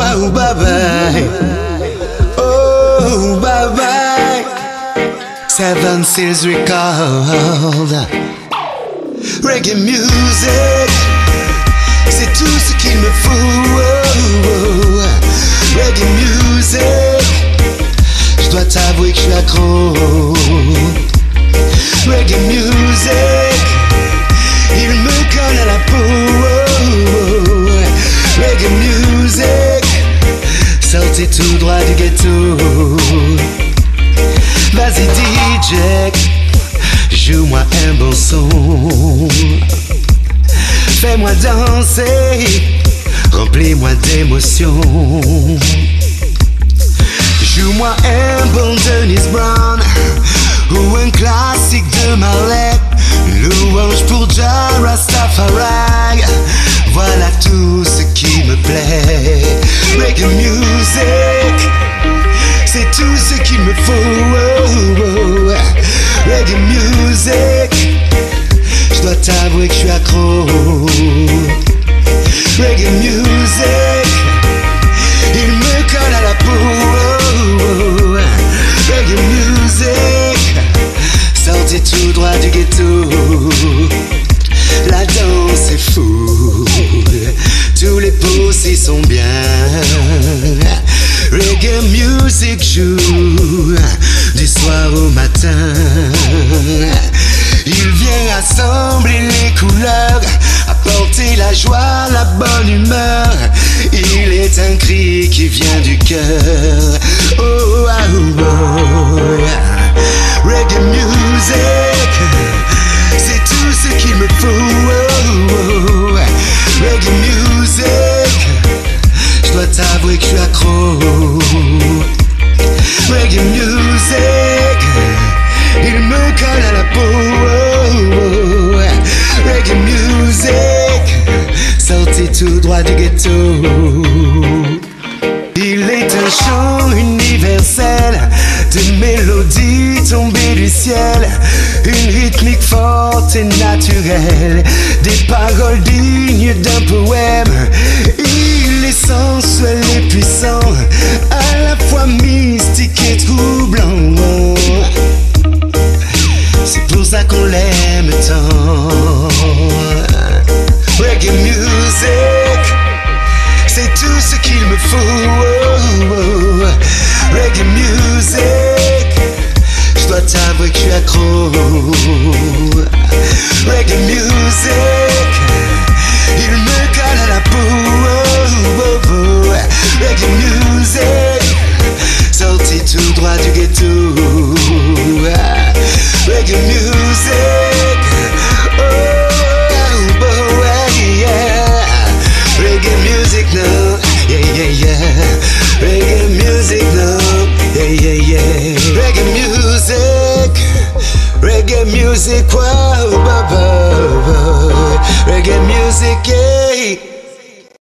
oh, bye bye. Oh, bye bye. Seven Seals Record. Reggae music, c'est tout ce qu'il me faut. Reggae music, je dois t'avouer que je suis accro. Reggae music, il me colle à la peau. Reggae music, sortez tout droit du ghetto. Vas-y DJ, joue-moi un bon son. Fais-moi danser, remplis-moi d'émotions. Joue-moi un bon Dennis Brown ou un classique de Marley. Louange pour Jah Rastafari. Voilà tout ce qui me plaît. Reggae music, c'est tout ce qu'il me faut. Reggae music, je dois t'avouer que je suis accro. Reggae music, il me colle à la peau. Reggae music, sortez tout droit du ghetto. La danse est fou, tous les posés sont bien. Reggae music joue du soir au matin. Il vient rassembler les couleurs, apporter la joie, la bonne humeur. Il est un cri qui vient du cœur. Oh, ah, oh, reggae music, c'est tout ce qu'il me faut. Reggae music, je dois t'avouer que je suis accro. Reggae music, il me colle à la peau. Reggae music, sortez tout droit du ghetto. Il est un chant universel, de mélodies tombées du ciel, une rythmique forte et naturelle, des paroles dignes d'un poème. Il est sensuel et puissant, à la fois mystique et troublant. C'est pour ça qu'on l'aime tant. Reggae music, c'est tout ce qu'il me faut. Reggae music, je dois t'avouer que je suis accro. Reggae music, il me colle à la peau. Reggae music, sorti tout droit du ghetto. Reggae music, oh, oh, yeah. Reggae music now, yeah, yeah, yeah. Reggae music now, yeah, yeah, yeah. Reggae music, reggae music, wow, bah, bah, bah. Reggae music, yeah.